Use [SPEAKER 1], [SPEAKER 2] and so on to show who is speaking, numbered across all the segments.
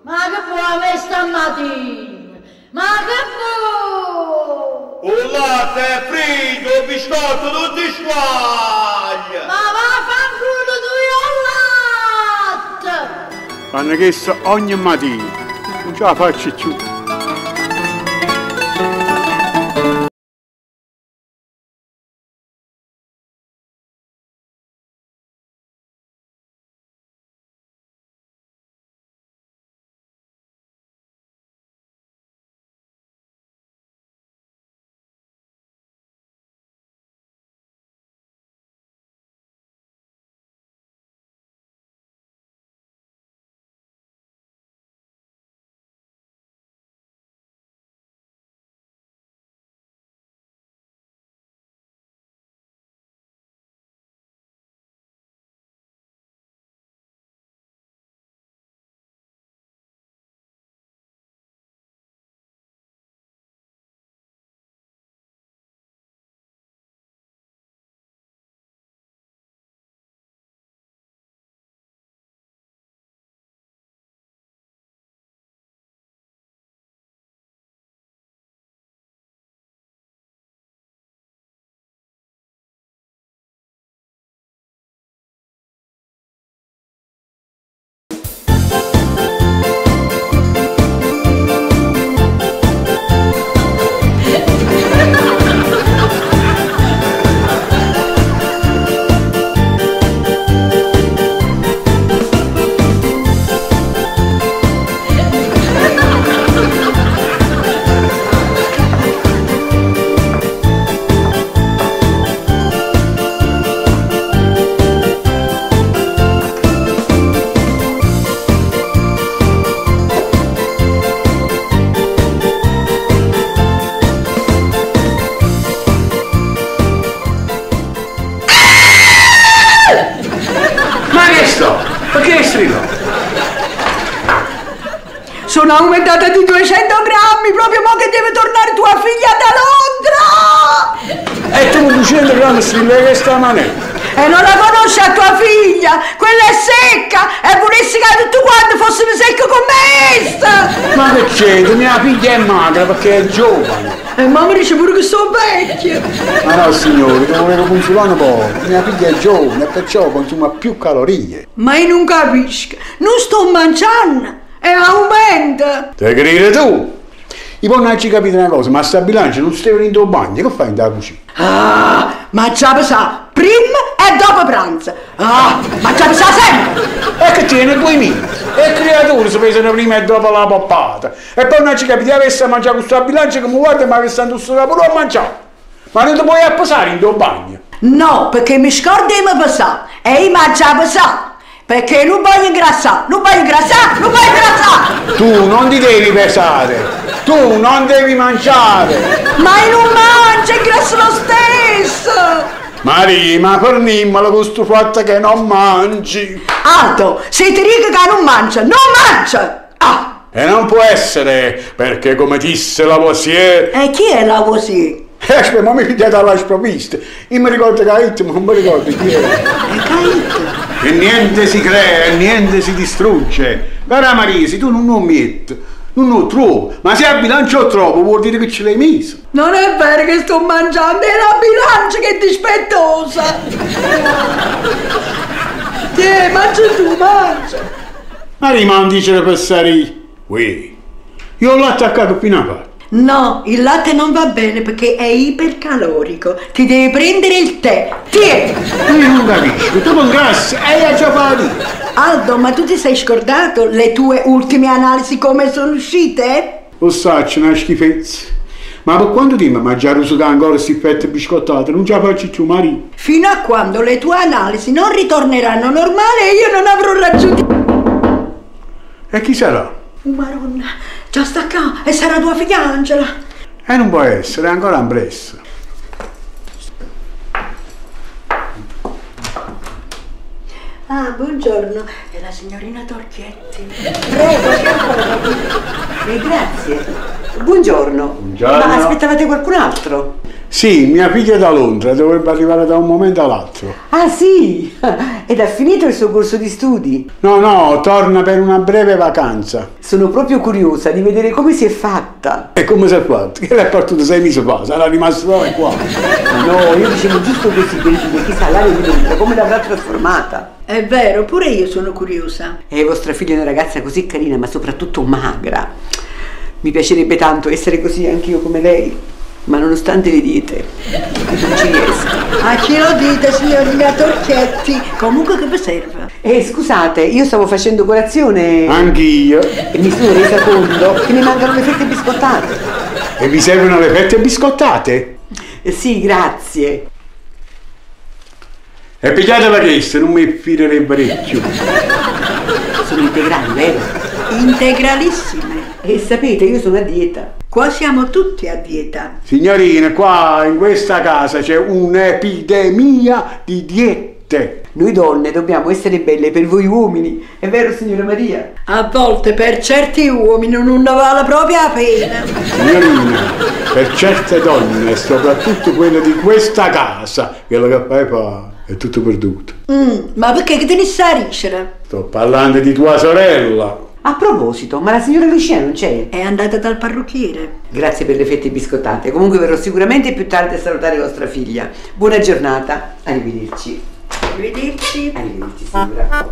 [SPEAKER 1] Ma che vuoi stamattina? Ma che vuoi?
[SPEAKER 2] Un latte fritto, biscotto, non ti squaglia!
[SPEAKER 1] Ma vaffanculo tu il latte!
[SPEAKER 3] Fanno questo ogni mattina, non ce la faccio più.
[SPEAKER 2] Perché strido?
[SPEAKER 4] Sono aumentata di 200 grammi, proprio mo che deve tornare tua figlia da Londra!
[SPEAKER 3] E tu 200 grammi strillo che sta manetta?
[SPEAKER 4] E non la conosci a tua figlia? Quella è secca! E volessi che tutti quanti fossero secchi come essa!
[SPEAKER 3] Ma che c'è? Mia figlia è magra perché è giovane.
[SPEAKER 4] E mamma dice pure che sono vecchia!
[SPEAKER 3] Ma no signore, che volevo consolare un po'. Mia figlia è giovane e perciò consuma più calorie.
[SPEAKER 4] Ma io non capisco, non sto mangiando e aumenta!
[SPEAKER 3] Te credi tu? I ponnacci capite una cosa, ma sta bilancia non stai venendo in bagno, che fai in da cucina?
[SPEAKER 4] Ah, ma già sa, prima e dopo pranzo! Ah, ma già sa sempre!
[SPEAKER 3] E che tiene 2000? E creature si pesano prima e dopo la poppata. E poi non ci capite avesse a mangiare questa bilancia che mi guarda ma che sta in sto pure a mangiare. Ma non ti puoi appasare in tuo bagno?
[SPEAKER 4] No, perché mi scordo di mi passare e io mangio a passare. Perché non voglio ingrassare, non voglio ingrassare, non voglio ingrassare!
[SPEAKER 3] Tu non ti devi pesare, tu non devi mangiare!
[SPEAKER 4] Ma io non mangio, ingrasso lo stesso!
[SPEAKER 3] Maria, ma fornimmelo con sto fatto che non mangi!
[SPEAKER 4] Alto, se ti dico che non mangia, non mangia! Ah!
[SPEAKER 3] E non può essere, perché come disse Lavoisier...
[SPEAKER 4] E chi è Lavoisier?
[SPEAKER 3] Aspetta, ma mi pigliate alla sprovvista. Io mi ricordo Caito, ma non mi ricordo chi era.
[SPEAKER 4] È Caito?
[SPEAKER 3] E niente si crea, e niente si distrugge. Cara Maria, se tu non lo metti, non lo trovi. Ma se a bilancio lo trovo, vuol dire che ce l'hai messo.
[SPEAKER 4] Non è vero che sto mangiando, è la bilancia che è dispettosa! Tieni, mangia tu, mangia!
[SPEAKER 3] Maria, ma non dice le pessarie. Ui, io l'ho attaccato fino a parte.
[SPEAKER 4] No, il latte non va bene perché è ipercalorico. Ti devi prendere il tè. Tieni!
[SPEAKER 3] Io non capisco, tu con gas hai già fatto.
[SPEAKER 4] Aldo, ma tu ti sei scordato le tue ultime analisi come sono uscite?
[SPEAKER 3] Lo saccio, una schifezza. Ma per quanto tempo mangiare uso ancora questi fette biscottate? Non ce la faccio più, Maria.
[SPEAKER 4] Fino a quando le tue analisi non ritorneranno normali e io non avrò raggiunto...
[SPEAKER 3] E chi sarà?
[SPEAKER 4] Maronna, già sta qua e sarà tua figlia Angela.
[SPEAKER 3] E non può essere, è ancora ambressa.
[SPEAKER 4] Ah, buongiorno, è la signorina Torchietti. Prego, grazie.
[SPEAKER 5] Buongiorno.
[SPEAKER 3] Buongiorno.
[SPEAKER 5] Ma aspettavate qualcun altro?
[SPEAKER 3] Sì, mia figlia è da Londra, dovrebbe arrivare da un momento all'altro.
[SPEAKER 4] Ah sì? Ed ha finito il suo corso di studi?
[SPEAKER 3] No, torna per una breve vacanza.
[SPEAKER 4] Sono proprio curiosa di vedere come si è fatta.
[SPEAKER 3] E come si è fatto? Che l'hai portato 6 mesi fa, sarà rimasto qua.
[SPEAKER 4] No, io dicevo giusto così per dire chissà l'aria di Londra come l'avrà trasformata.
[SPEAKER 1] È vero, pure io sono curiosa.
[SPEAKER 4] E vostra figlia è una ragazza così carina, ma soprattutto magra. Mi piacerebbe tanto essere così anch'io come lei, ma nonostante le diete, non ci riesco.
[SPEAKER 1] A chi lo dite, signorina Torchetti? Comunque che vi serve?
[SPEAKER 4] Scusate, io stavo facendo colazione
[SPEAKER 3] Anch'io.
[SPEAKER 4] e mi sono resa conto che mi mancano le fette biscottate.
[SPEAKER 3] E vi servono le fette biscottate?
[SPEAKER 4] Sì, grazie.
[SPEAKER 3] E pigliatela questa, non mi firerebbe parecchio.
[SPEAKER 4] Sono integrali, vero?
[SPEAKER 1] Integralissime.
[SPEAKER 4] E sapete, io sono a dieta.
[SPEAKER 1] Qua siamo tutti a dieta.
[SPEAKER 3] Signorine, qua in questa casa c'è un'epidemia di diete.
[SPEAKER 4] Noi donne dobbiamo essere belle per voi uomini, è vero signora Maria?
[SPEAKER 1] A volte per certi uomini non ne vale proprio la pena.
[SPEAKER 3] Signorina, per certe donne, soprattutto quelle di questa casa, quello che fai fa è tutto perduto.
[SPEAKER 1] Ma perché che te ne stai a ricere?
[SPEAKER 3] Sto parlando di tua sorella.
[SPEAKER 4] A proposito, ma la signora Lucia non c'è?
[SPEAKER 1] È andata dal parrucchiere.
[SPEAKER 4] Grazie per le fette biscottate, comunque verrò sicuramente più tardi a salutare vostra figlia. Buona giornata, arrivederci.
[SPEAKER 1] Arrivederci.
[SPEAKER 4] Arrivederci signora.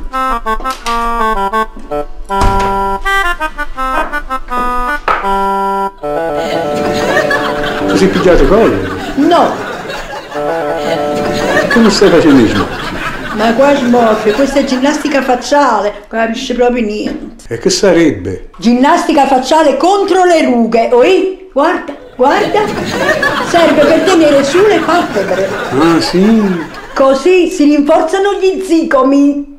[SPEAKER 3] Ti sei pigliato collo?
[SPEAKER 1] No,
[SPEAKER 3] Come stai facendo i smorfie?
[SPEAKER 1] ma qua smorfia, questa è ginnastica facciale, non capisce proprio niente.
[SPEAKER 3] E che sarebbe?
[SPEAKER 1] Ginnastica facciale contro le rughe, oi? Guarda, guarda. Serve per tenere su le palpebre.
[SPEAKER 3] Ah sì?
[SPEAKER 1] Così si rinforzano gli zigomi.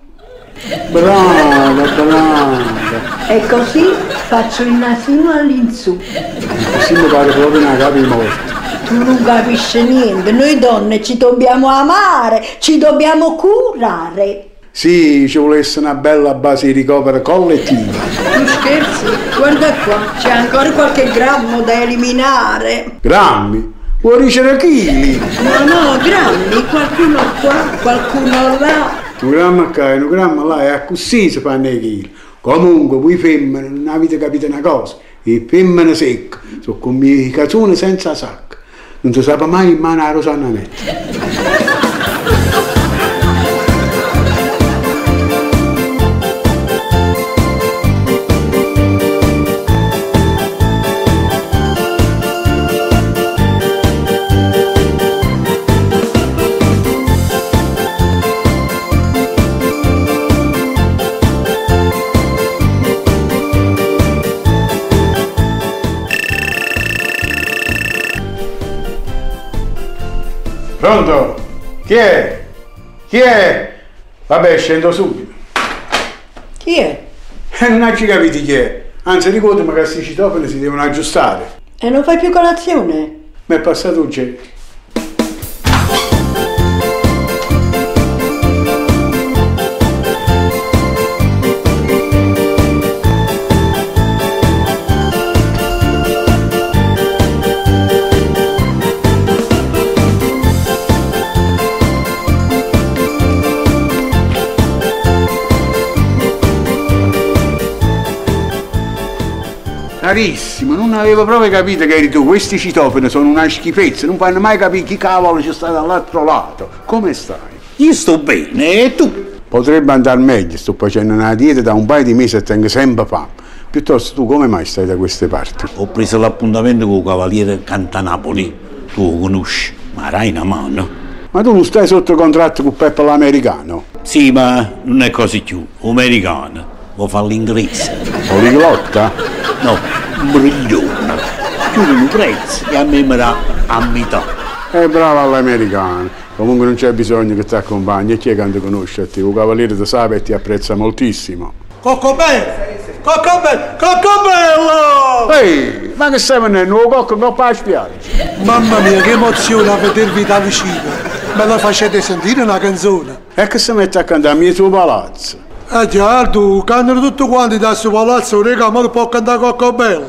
[SPEAKER 3] Brava.
[SPEAKER 1] E così faccio il nasino all'insù.
[SPEAKER 3] Così mi pare proprio una capi morta.
[SPEAKER 1] Tu non capisci niente, noi donne ci dobbiamo amare, ci dobbiamo curare.
[SPEAKER 3] Sì, ci volesse una bella base di ricovero collettiva.
[SPEAKER 1] Tu scherzi? Guarda qua, c'è ancora qualche grammo da eliminare.
[SPEAKER 3] Grammi? Vuoi dicere chili?
[SPEAKER 1] No, grammi, qualcuno qua, qualcuno là.
[SPEAKER 3] Un grammo qua e un grammo là, e così si fanno i chili. Comunque, voi femmine non avete capito una cosa. Le femmine secche sono come i cazzoni senza sacco. Non si sa mai in mano a Rosanna Netta. Pronto? Chi è? Chi è? Vabbè, scendo subito.
[SPEAKER 1] Chi è?
[SPEAKER 3] Non hai capito chi è. Anzi, ricordami che questi citofoni si devono aggiustare.
[SPEAKER 1] E non fai più colazione?
[SPEAKER 3] Mi è passato un gelo. Carissimo, non avevo proprio capito che eri tu. Questi citofoni sono una schifezza, non fanno mai capire chi cavolo ci sta dall'altro lato. Come stai?
[SPEAKER 2] Io sto bene, e tu?
[SPEAKER 3] Potrebbe andare meglio, sto facendo una dieta da un paio di mesi e tengo sempre fame. Piuttosto tu come mai stai da queste parti?
[SPEAKER 2] Ho preso l'appuntamento con il Cavaliere Cantanapoli. Tu lo conosci, ma dai una mano.
[SPEAKER 3] Ma tu non stai sotto contratto con Peppo l'americano?
[SPEAKER 2] Sì, ma non è così più. Americano. Vuoi fare l'inglese?
[SPEAKER 3] Poliglotta?
[SPEAKER 2] No, un briglione. Chiudono i prezzi e a me mi dà a metà.
[SPEAKER 3] Brava l'americano. Comunque non c'è bisogno che ti accompagni. E chi è che non ti conosce a te? Un cavaliere ti sa e ti apprezza moltissimo.
[SPEAKER 5] Coccobello! Coccobello! Coccobello!
[SPEAKER 3] Ehi, ma che stai venendo? Un nuovo cocco a spiaggia?
[SPEAKER 5] Mamma mia, che emozione a vedervi da vicino! Me la facete sentire una canzone?
[SPEAKER 3] E che si mette a cantare a mio tuo palazzo?
[SPEAKER 5] Certo, cantano tutti quanti da suo palazzo, raga, ma non può cantare Coccobello.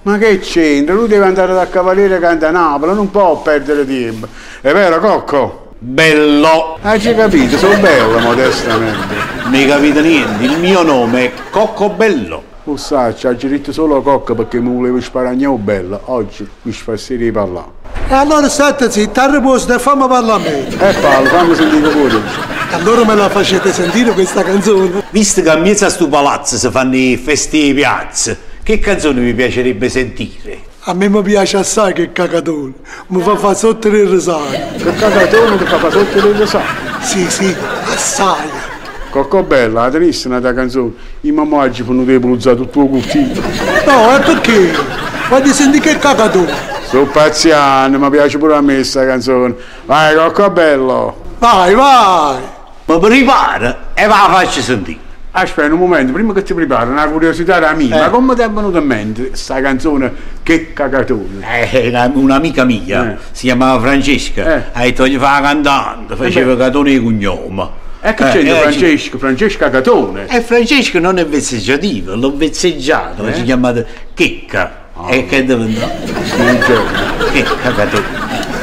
[SPEAKER 3] Ma che c'entra? Lui deve andare dal Cavaliere Cantanapoli, non può perdere tempo. È vero, Cocco?
[SPEAKER 2] Bello!
[SPEAKER 3] Hai capito? Sono bello, modestamente.
[SPEAKER 2] Non hai capito niente, il mio nome è Cocco Bello.
[SPEAKER 3] Ussaccia, ha diritto solo Cocco perché mi volevo sparagnare bello. Oggi mi spassi di parlare.
[SPEAKER 5] E allora state zitti, a riposto e fammi parlare a me.
[SPEAKER 3] Paolo, fammi sentire pure.
[SPEAKER 5] Allora me la facete sentire questa canzone?
[SPEAKER 2] Visto che a mezzo a sto palazzo si fanno i feste di piazza, che canzone vi piacerebbe sentire?
[SPEAKER 5] A me mi piace assai che cagatone, mi fa fare sotto il rosario.
[SPEAKER 3] Che cagatone ti fa fare sotto le rosario?
[SPEAKER 5] Sì, assai.
[SPEAKER 3] Cocco bella, la tenissima da canzone. I mamma oggi fanno dei pulizzare tutto il cultivo.
[SPEAKER 5] No, e perché? Voglio sentire che cagatone.
[SPEAKER 3] Sono pazziano, mi piace pure a me questa canzone. Vai, Cocco bello.
[SPEAKER 5] Vai.
[SPEAKER 2] Ma prepara e va la faccio sentire.
[SPEAKER 3] Aspetta un momento, prima che ti prepari, una curiosità da mia, ma come ti è venuta in mente questa canzone Che cagatone?
[SPEAKER 2] Un'amica mia si chiamava Francesca, ha detto gli fa cantante, faceva catone di cognome.
[SPEAKER 3] E che c'è Francesco? Francesca Catone?
[SPEAKER 2] E Francesco non è vezzeggiativo, l'ho vezzeggiato, si chiama Checca. E che deve andare? Che cagatone.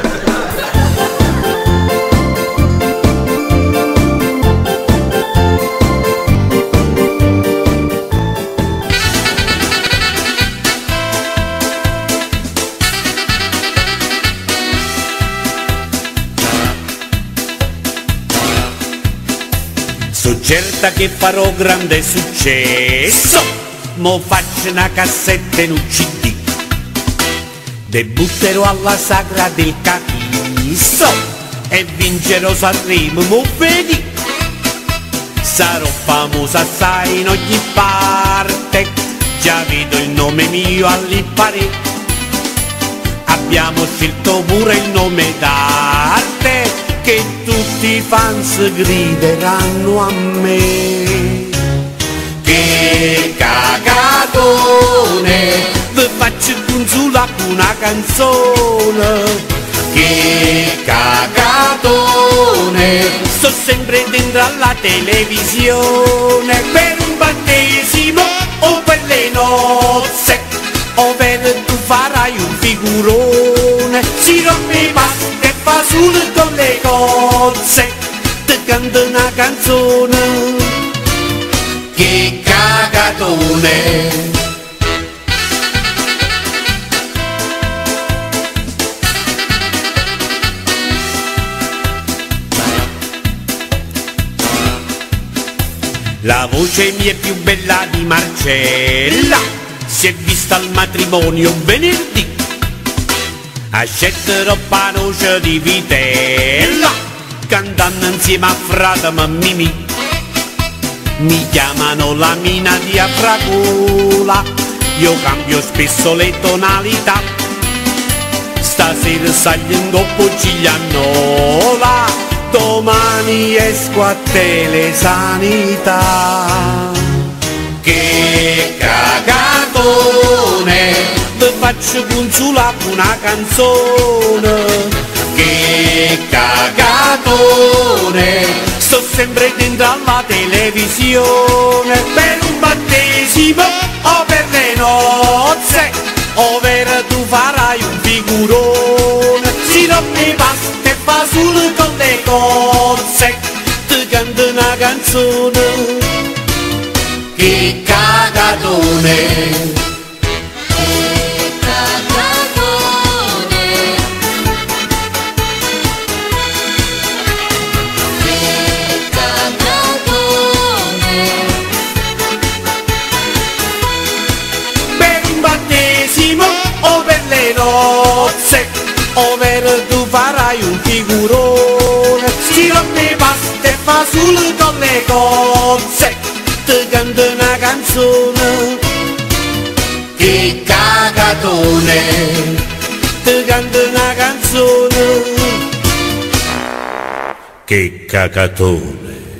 [SPEAKER 6] So certa che farò grande successo, mo faccio una cassetta in un CD, debutterò alla sagra del Cachisso e vincerò Sanremo, mo vedi, sarò famosa assai in ogni parte, già vedo il nome mio all'ippare, abbiamo scelto pure il nome d'arte, che tutti i fans grideranno a me. Che cagatone, vi faccio consolare con una canzone. Che cagatone, sto sempre dentro alla televisione, per un battesimo o per le nozze, ovvero tu farai un figurone, si rompe i pasti e fa solo con le cozze, ti canta una canzone. Che cagatone. La voce mia è più bella di Marcella, si è vista al matrimonio venerdì, accetterò panoce di vitella, cantando insieme a frate Mimì. Mi chiamano la mina di Afragola, io cambio spesso le tonalità, stasera saglio in coppo Giglianola, domani esco a Telesanità. Che cagatone, ti faccio consolare una canzone. Che cagatone, sto sempre dentro alla televisione, per un battesimo o per le nozze, ovvero tu farai un figurone, si rompe i pasti e fa solo con le cozze, ti canta una canzone. Che cagatone. Ovvero tu farai un figurone, si rompe i pasti e fa solo con le cozze, ti canta una canzone. Che cagatone, ti canta una canzone. Che cagatone.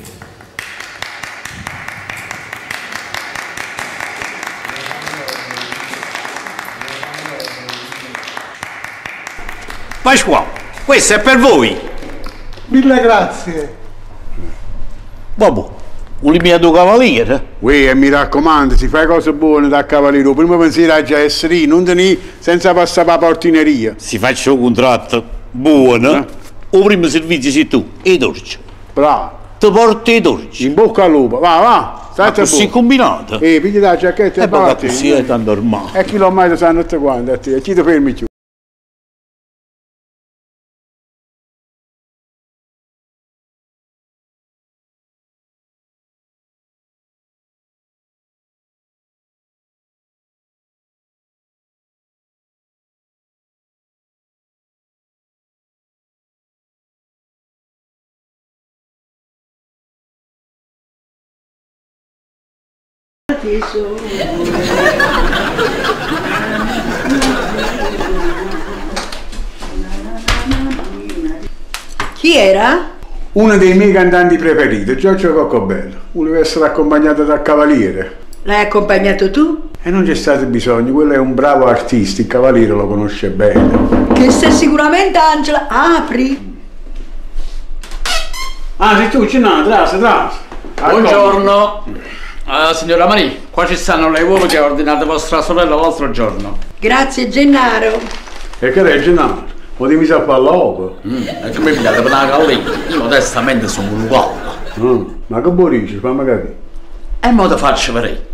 [SPEAKER 2] Pasquale, questo è per voi.
[SPEAKER 5] Mille grazie.
[SPEAKER 2] Vabbè, Un limiato cavaliere?
[SPEAKER 3] Uè, mi raccomando, si fai cose buone da cavaliere, prima pensiero già essere io, non tenere senza passare per la portineria.
[SPEAKER 2] Si faccia un contratto buono, o primo servizio sei tu, e i dolci.
[SPEAKER 3] Bravo.
[SPEAKER 2] Ti porti i dolci.
[SPEAKER 3] In bocca al lupo, va,
[SPEAKER 2] Ma così combinato?
[SPEAKER 3] pigli la giacchetta e
[SPEAKER 2] poi
[SPEAKER 3] parti.
[SPEAKER 2] così è tanto normale.
[SPEAKER 3] E chi lo mai sanno tutti quanti, a te, e chi ti fermi più?
[SPEAKER 1] Chi era?
[SPEAKER 3] Uno dei miei cantanti preferiti, Giorgio Coccobello. Voleva essere accompagnato dal cavaliere.
[SPEAKER 1] L'hai accompagnato tu?
[SPEAKER 3] E non c'è stato bisogno, quello è un bravo artista, il cavaliere lo conosce bene.
[SPEAKER 1] Che sei sicuramente Angela. Apri.
[SPEAKER 3] Ah, sei tu, Cenà, trasa.
[SPEAKER 7] Buongiorno. Signora Maria, qua ci stanno le uova che ha ordinato vostra sorella l'altro giorno.
[SPEAKER 1] Grazie Gennaro.
[SPEAKER 3] E che è Gennaro? Mo ti mi sa fare l'uovo.
[SPEAKER 7] E come pigliate per una gallina? Io modestamente sono un uovo.
[SPEAKER 3] Ma che buonisci, fammi capire.
[SPEAKER 7] E mo te faccio vedere.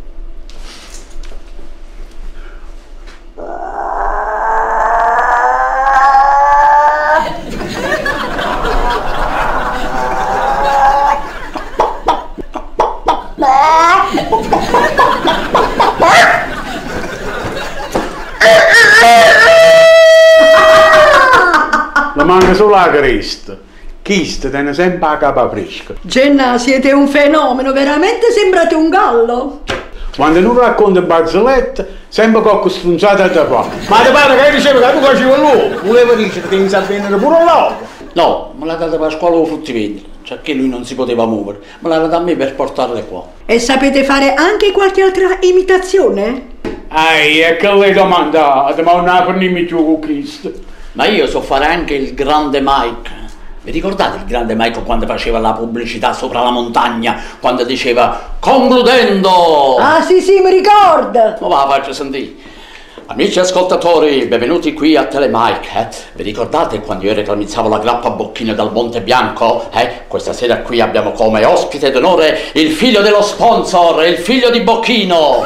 [SPEAKER 3] La manca solo la cresta. Chist tiene sempre la capa fresca.
[SPEAKER 1] Genna, siete un fenomeno, veramente sembrate un gallo.
[SPEAKER 3] Quando non racconta barzellette, sempre qualche strunzata da fa. Ma ti pare che diceva che tu facevi l'uovo? Voleva dire che ti sa vendere pure l'uovo.
[SPEAKER 7] No, me l'ha data Pasquale o fruttivendolo, cioè che lui non si poteva muovere. Me l'ha data a me per portarle qua.
[SPEAKER 1] E sapete fare anche qualche altra imitazione?
[SPEAKER 3] E che lei domandate, ma non aprirmi più con Cristo.
[SPEAKER 7] Ma io so fare anche il grande Mike. Vi ricordate il grande Mike quando faceva la pubblicità sopra la montagna? Quando diceva concludendo!
[SPEAKER 1] Ah sì, mi ricordo!
[SPEAKER 7] Ma va, faccio sentire. Amici ascoltatori, benvenuti qui a Telemike. Vi ricordate quando io reclamizzavo la grappa a bocchino dal Monte Bianco? Questa sera qui abbiamo come ospite d'onore il figlio dello sponsor, il figlio di Bocchino.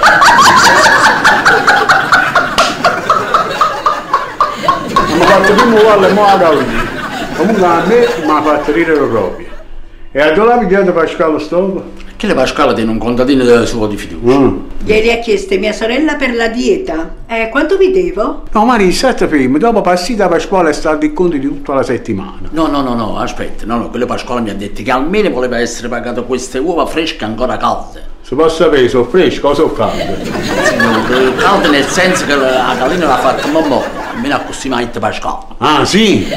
[SPEAKER 3] Mi ha fatto prima uguale e mo la gallina. Comunque a me mi ha fatto ridere proprio. E a dove l'ha pigliato Pasquale Stova?
[SPEAKER 7] Che le Pasquale tiene un contadino del suo di fiducia.
[SPEAKER 1] Glieli ha chieste mia sorella per la dieta. Quanto vi devo?
[SPEAKER 3] No, Maria, state fermi, dopo passi da Pasquale sta il conto di tutta la settimana.
[SPEAKER 7] No, aspetta, quello Pasquale mi ha detto che almeno voleva essere pagato queste uova fresche ancora calde.
[SPEAKER 3] Se posso sapere, sono fresche o sono calde?
[SPEAKER 7] Signore, calde nel senso che la gallina l'ha fatta mamma, almeno a così mi ha detto Pasquale.
[SPEAKER 3] Ah, sì?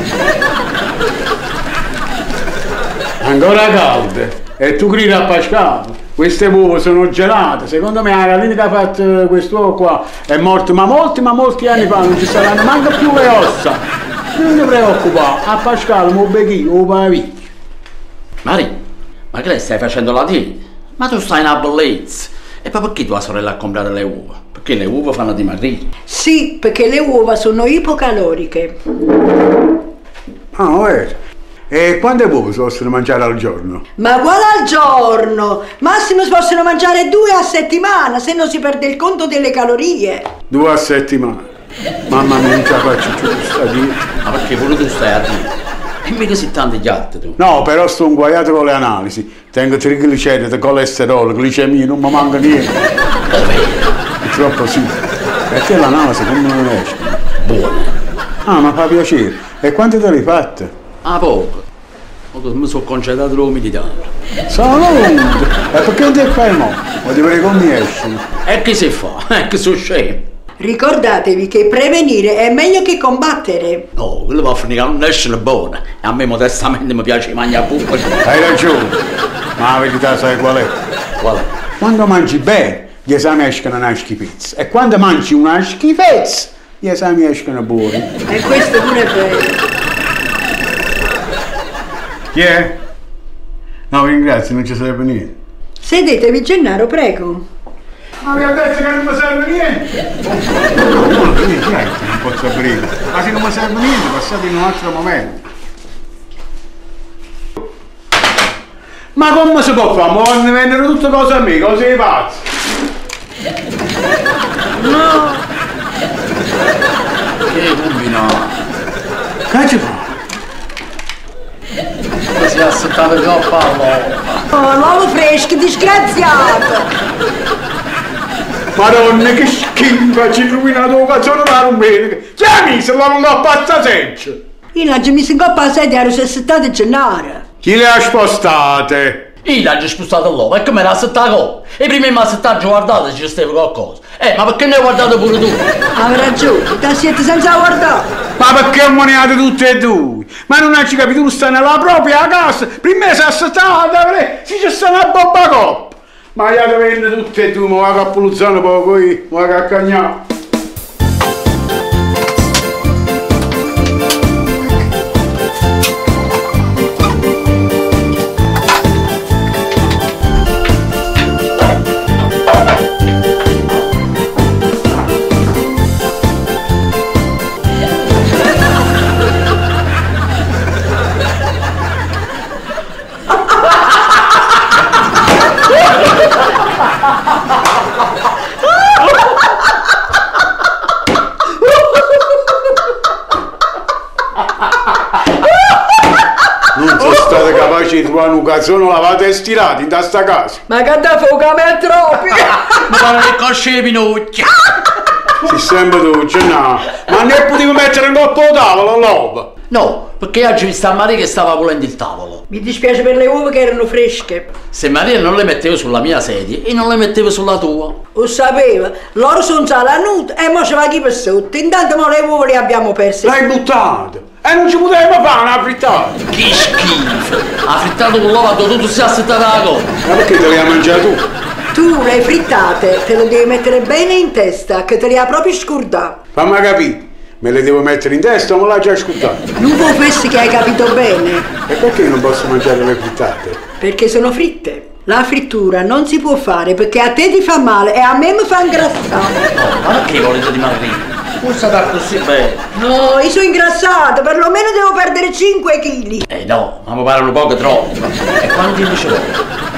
[SPEAKER 3] Ancora calde? E tu gridi a Pasquale? Queste uova sono gelate, secondo me la gallina che ha fatto quest'uovo qua è morta ma molti anni fa, non ci saranno manco più le ossa. Non ti preoccupare, a Pasquale mo becchi o pavicchio.
[SPEAKER 7] Maria, ma che le stai facendo la dieta? Ma tu stai una bellezza. E poi perché tua sorella ha comprato le uova? Perché le uova fanno dimagrire.
[SPEAKER 1] Sì, perché le uova sono ipocaloriche.
[SPEAKER 3] Ah, vero. E quante uova si possono mangiare al giorno?
[SPEAKER 1] Ma quale al giorno? Massimo si possono mangiare 2 a settimana, se no si perde il conto delle calorie.
[SPEAKER 3] 2 a settimana? Mamma mia, non ce la faccio più questa dieta.
[SPEAKER 7] Ma perché pure tu stai a dire? E mica si tanti gli altri tu.
[SPEAKER 3] No, però sto inguaiato con le analisi. Tengo trigliceridi, colesterolo, glicemia, non mi manca niente. Purtroppo sì. Perché l'analisi come non esce?
[SPEAKER 7] Buona.
[SPEAKER 3] Ah, ma fa piacere. E quante te le hai fatte?
[SPEAKER 7] Ah, poco. Mi sono concedato l'umidità.
[SPEAKER 3] Sono venuto. E perché non ti fai mo? O ti prego come esci?
[SPEAKER 7] E che si fa? Che sono scemo.
[SPEAKER 1] Ricordatevi che prevenire è meglio che combattere.
[SPEAKER 7] No, quello va a finire che non esce buona. E a me modestamente mi piace mangiare pure.
[SPEAKER 3] Hai ragione. Ma la verità sai qual è?
[SPEAKER 7] Qual è?
[SPEAKER 3] Quando mangi bene, gli esami escono una schifezza. E quando mangi una schifezza, gli esami escono buoni.
[SPEAKER 1] E questo pure è vero.
[SPEAKER 3] Chi è? No, vi ringrazio, non ci sarebbe niente.
[SPEAKER 1] Sedetevi, Gennaro, prego.
[SPEAKER 3] Ma vi ho detto che non mi serve niente! Non posso aprire. Ma se non mi serve niente, passate in un altro momento. Ma come si può fare? Ma vanno a vendere tutte cose a me, cose di pazzi!
[SPEAKER 1] No!
[SPEAKER 7] Che combinato?
[SPEAKER 3] Che ci fa?
[SPEAKER 7] Si è assettato troppo all'uovo.
[SPEAKER 1] Oh, l'uovo fresco, disgraziato!
[SPEAKER 3] Madonna, che schifo! Ci rovinato la canzone da domenica! C'è amici, la non ho pazza senza!
[SPEAKER 1] Io l'ho già messo in coppa a sedere, ero 60 Gennaro.
[SPEAKER 3] Chi le ha spostate?
[SPEAKER 7] Io l'ho spostato l'uovo, e come era assettato? E prima mi ha assettato guardate se ci stava qualcosa. Ma perché ne hai guardato pure tu?
[SPEAKER 1] Avevi ragione, te siete senza guardare.
[SPEAKER 3] Ma perché moniate tutte e due? Ma non hai capito, tu stai nella propria casa, prima si è assettata, si ci sta una bomba coppa. Ma io te vende tutte e due, ma va a puluzzare poco io, ma va a cagnare. Di trovare un calzone lavato e stirato in sta casa.
[SPEAKER 1] Ma che da fuoco a me troppi!
[SPEAKER 7] Ma guarda che cosce le pinocchia!
[SPEAKER 3] Si sembra tu, no. Ma ne potevo mettere in coppa al tavolo, l'uovo?
[SPEAKER 7] No, perché oggi mi sta Maria che stava pulendo il tavolo.
[SPEAKER 1] Mi dispiace per le uova che erano fresche.
[SPEAKER 7] Se Maria non le mettevo sulla mia sedia e non le mettevo sulla tua.
[SPEAKER 1] Lo sapeva, loro sono salanuti e mo ci va chi per sotto. Intanto mo le uova le abbiamo perse.
[SPEAKER 3] L'hai buttato! E non ci poteva fare una frittata!
[SPEAKER 7] Che schifo! Ha frittato con l'uovo, tu sei assettato la cosa.
[SPEAKER 3] Ma perché te le hai mangiate tu?
[SPEAKER 1] Tu le frittate te lo devi mettere bene in testa, che te le ha proprio scordate.
[SPEAKER 3] Fammi capire, me le devo mettere in testa o me l'hai già scordato?
[SPEAKER 1] Non può farsi che hai capito bene,
[SPEAKER 3] E perché non posso mangiare le frittate?
[SPEAKER 1] perché sono fritte. La frittura non si può fare perché a te ti fa male e a me mi fa ingrassare.
[SPEAKER 7] Ma perché volete dimagrire? Forse da così bene.
[SPEAKER 1] No, io sono ingrassata, perlomeno devo perdere 5 kg.
[SPEAKER 7] No, ma mi parlano poco troppo. E quanti invece vuoi?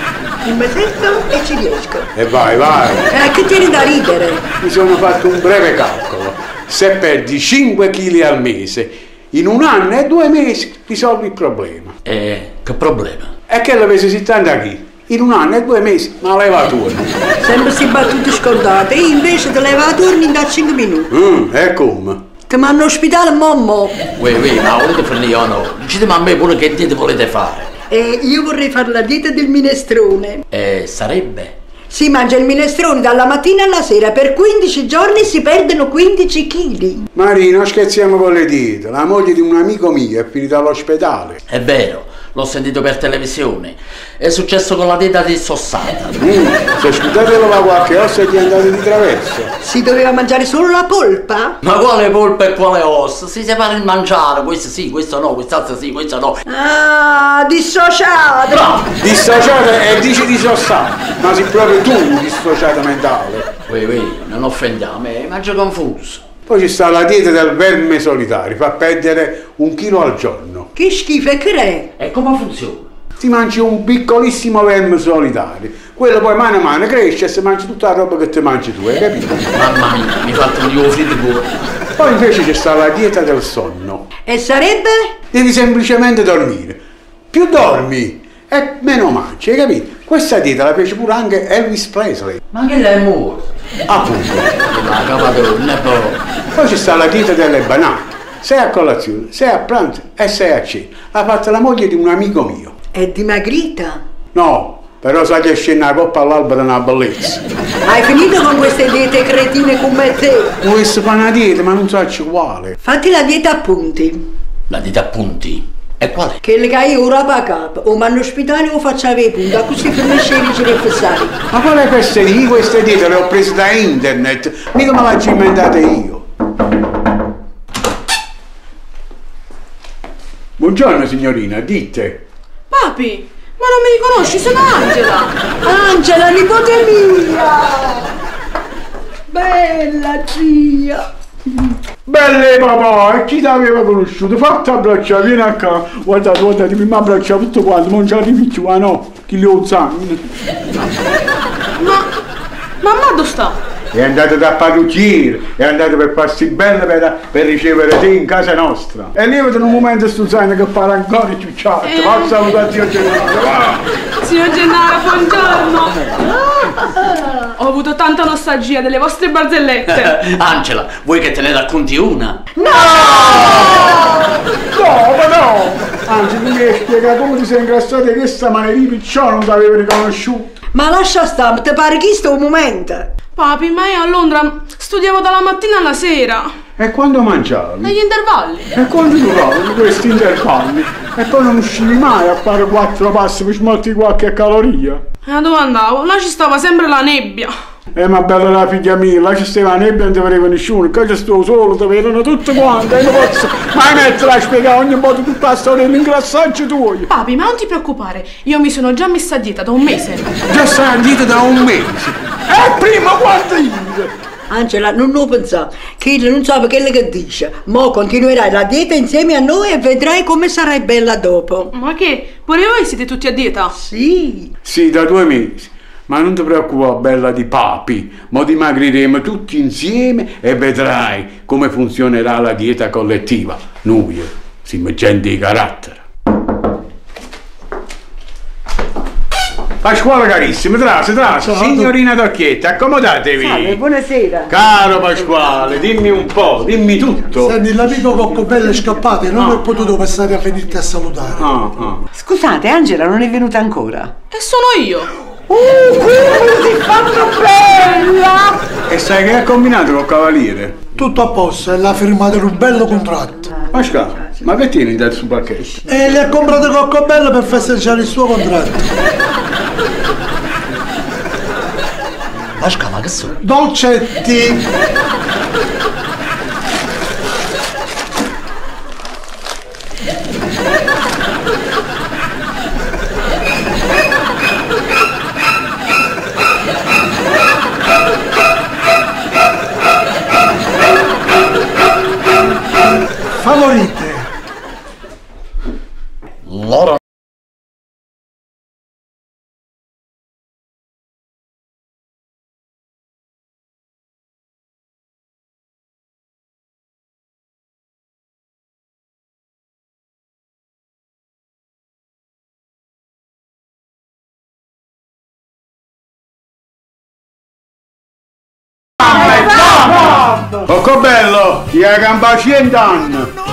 [SPEAKER 1] Un mesetto e ci riesco.
[SPEAKER 3] E vai!
[SPEAKER 1] Che tieni da ridere?
[SPEAKER 3] Mi sono fatto un breve calcolo. Se perdi 5 kg al mese, in un anno e 2 mesi risolvi il problema.
[SPEAKER 7] Che problema?
[SPEAKER 3] E che l'avessi 70 kg? In un anno e 2 mesi, ma leva turno.
[SPEAKER 1] Sempre si battute scordate, io invece te leva a turni in da 5 minuti.
[SPEAKER 3] E come?
[SPEAKER 1] Ti mando all'ospedale, mamma.
[SPEAKER 7] Ma volete farli o no? Dicetemi a me pure che dieta volete fare.
[SPEAKER 1] E io vorrei fare la dieta del minestrone.
[SPEAKER 7] Sarebbe?
[SPEAKER 1] Si mangia il minestrone dalla mattina alla sera, per 15 giorni si perdono 15 kg.
[SPEAKER 3] Marino, scherziamo con le diete. La moglie di un amico mio è finita all'ospedale.
[SPEAKER 7] È vero, l'ho sentito per televisione. È successo con la dieta di Sossata.
[SPEAKER 3] Se scudatelo da qualche ossa e gli andate di traverso.
[SPEAKER 1] Si doveva mangiare solo la polpa?
[SPEAKER 7] Ma quale polpa e quale ossa? Si separa il mangiare, questo sì, questo no, quest'altro sì, questo no.
[SPEAKER 1] Ah, dissociato!
[SPEAKER 7] No!
[SPEAKER 3] Dissociata e dici dissociata, ma sei proprio tu dissociata mentale.
[SPEAKER 7] Non offendiamo, mangio confuso.
[SPEAKER 3] Poi ci sta la dieta del verme solitario, fa perdere 1 chilo al giorno.
[SPEAKER 1] Che schifo, e che è?
[SPEAKER 7] E come funziona?
[SPEAKER 3] Ti mangi un piccolissimo verme solitario, quello poi mano a mano cresce e si mangia tutta la roba che ti mangi tu, hai capito?
[SPEAKER 7] Mamma mia, mi fate un uovo fritto buono.
[SPEAKER 3] Poi invece ci sta la dieta del sonno.
[SPEAKER 1] E sarebbe?
[SPEAKER 3] Devi semplicemente dormire. Più dormi e meno mangi, hai capito? Questa dieta la fece pure anche Elvis Presley.
[SPEAKER 7] Ma che lei muore?
[SPEAKER 3] Appunto.
[SPEAKER 7] La capadonna, poi.
[SPEAKER 3] Poi ci sta la dieta delle banane. 6 a colazione, 6 a pranzo e 6 a cena. L'ha fatta la moglie di un amico mio.
[SPEAKER 1] È dimagrita.
[SPEAKER 3] No, però sa che scende la coppa all'alba da una bellezza.
[SPEAKER 1] Hai finito con queste diete cretine come te?
[SPEAKER 3] Volessi fare una dieta, ma non so quale.
[SPEAKER 1] Fatti la dieta a punti.
[SPEAKER 7] La dieta a punti? E qual è?
[SPEAKER 1] Che le cai ora pa capo, o manno ospitare o faccia avere punta, così per le scene ci rifissare.
[SPEAKER 3] Ma quale fesserie? Queste diete le ho prese da internet, mica me l'ho inventate io.
[SPEAKER 8] Buongiorno signorina, dite.
[SPEAKER 9] Papi,
[SPEAKER 8] Ma non mi riconosci, sono Angela!
[SPEAKER 1] Angela, nipote mia! Bella zia!
[SPEAKER 3] Belle papà, e chi ti aveva conosciuto? Fatti abbracciare, vieni a casa. Guardate, guardate, mi abbracciare tutto quanto, non c'è arrivi più, no? Chi li ho sangue.
[SPEAKER 8] Ma mamma dove sta?
[SPEAKER 3] È andato da parrucchiere, è andato per farsi bella per ricevere te in casa nostra. E lì vedo un momento sto zaino che parla ancora più ciato. Va a salutare zio Gennaro, va!
[SPEAKER 8] Signor Gennaro, buongiorno! Ho avuto tanta nostalgia delle vostre barzellette.
[SPEAKER 7] Angela, vuoi che te ne racconti una?
[SPEAKER 3] No, ma no! Anzi, tu mi hai spiegato come ti sei ingrassato di questa maniera di picciò, non ti avevo riconosciuto.
[SPEAKER 1] Ma lascia stare, ti pare chi sto un momento?
[SPEAKER 8] Papi, ma io a Londra studiavo dalla mattina alla sera.
[SPEAKER 3] E quando mangiavi?
[SPEAKER 8] Negli intervalli.
[SPEAKER 3] E quando duravi questi intervalli? E poi non uscivi mai a fare 4 passi per smaltire qualche caloria?
[SPEAKER 8] E dove andavo? Là ci stava sempre la nebbia.
[SPEAKER 3] Ma bella la figlia mia, là ci stava la nebbia e non ti vedeva nessuno, qua ci stavo solo, ti vedevano tutti quanti, e non posso mai mettere a spiegare ogni volta tutta la storia dell'ingrassaggio tuo.
[SPEAKER 8] Papi, ma non ti preoccupare, io mi sono già messa a dieta da un mese.
[SPEAKER 3] Già stai a dieta da un mese? E prima quanto io?
[SPEAKER 1] Angela, non lo pensare, che non sa quello che dice. Mo continuerai la dieta insieme a noi e vedrai come sarai bella dopo.
[SPEAKER 8] Ma che? Pure voi siete tutti a dieta?
[SPEAKER 1] Sì.
[SPEAKER 3] Sì, da 2 mesi. Ma non ti preoccupare, bella di papi, mo dimagriremo tutti insieme e vedrai come funzionerà la dieta collettiva. Noi siamo gente di carattere. Pasquale carissimo, trase, signorina Torchietta, accomodatevi.
[SPEAKER 1] Salve, buonasera.
[SPEAKER 3] Caro Pasquale, dimmi un po', dimmi tutto.
[SPEAKER 5] Senti, l'amico Coccobello è scappato e non è potuto passare a venirti a salutare.
[SPEAKER 4] Scusate, Angela non è venuta ancora.
[SPEAKER 8] E sono io.
[SPEAKER 1] Come si fanno bella!
[SPEAKER 3] E sai che ha combinato col cavaliere?
[SPEAKER 5] Tutto a posto e l'ha firmato un bello contratto.
[SPEAKER 3] Pasquale, ma che tieni dal suo pacchetto?
[SPEAKER 5] E le ha comprato Coccobello per festeggiare il suo contratto.
[SPEAKER 7] Pasquale, ma che sono?
[SPEAKER 5] Dolcetti! Favorite!
[SPEAKER 7] Loro.
[SPEAKER 3] Coccobello, ti ha campato 100 anni.